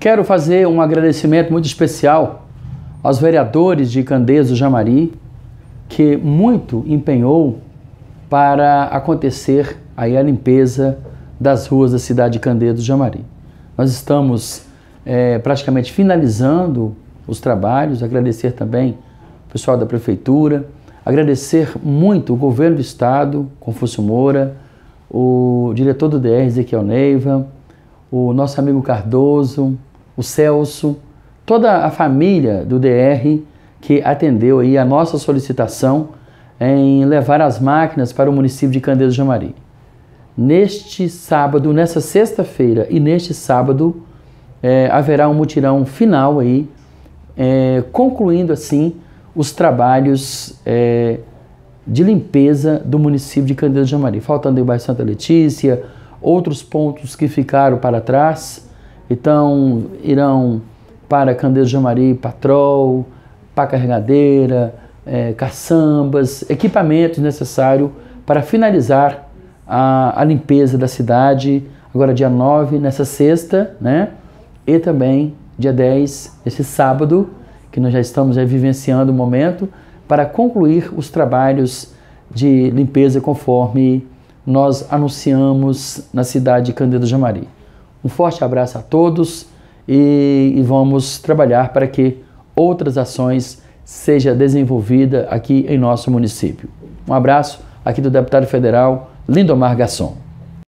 Quero fazer um agradecimento muito especial aos vereadores de Candeias do Jamari, que muito empenhou para acontecer aí a limpeza das ruas da cidade de Candeias do Jamari. Nós estamos praticamente finalizando os trabalhos, agradecer também o pessoal da Prefeitura, agradecer muito o Governo do Estado, Confúcio Moura, o diretor do DR, Ezequiel Neiva, o nosso amigo Cardoso, o Celso, toda a família do DR que atendeu aí a nossa solicitação em levar as máquinas para o município de Candeias do Jamari. Neste sábado, nessa sexta-feira e neste sábado, haverá um mutirão final aí, concluindo assim os trabalhos de limpeza do município de Candeias do Jamari. Faltando aí o bairro Santa Letícia, outros pontos que ficaram para trás, então irão para Candeias do Jamari, Patrol, pá carregadeira, caçambas, equipamentos necessários para finalizar a limpeza da cidade, agora dia 9, nessa sexta, né? E também dia 10, esse sábado, que nós já estamos vivenciando o momento, para concluir os trabalhos de limpeza conforme nós anunciamos na cidade de Candeias do Jamari. Um forte abraço a todos e vamos trabalhar para que outras ações sejam desenvolvidas aqui em nosso município. Um abraço aqui do deputado federal Lindomar Gasson.